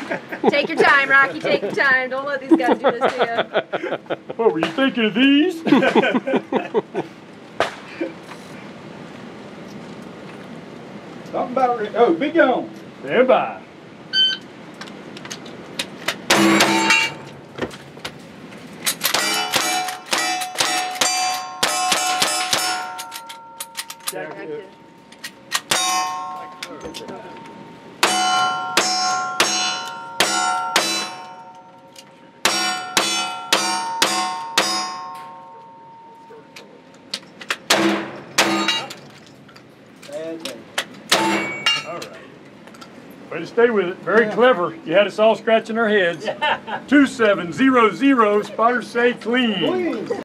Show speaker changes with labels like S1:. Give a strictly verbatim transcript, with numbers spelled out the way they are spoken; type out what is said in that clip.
S1: Take your time, Rocky. Take your time. Don't let these guys do this to you.
S2: What were you thinking of these?
S3: Something about oh, be gone.
S2: Stand by.
S1: Active.
S2: All right. Way to stay with it. Very clever. You had us all scratching our heads. two seven zero zero, spotters say clean.
S3: Clean.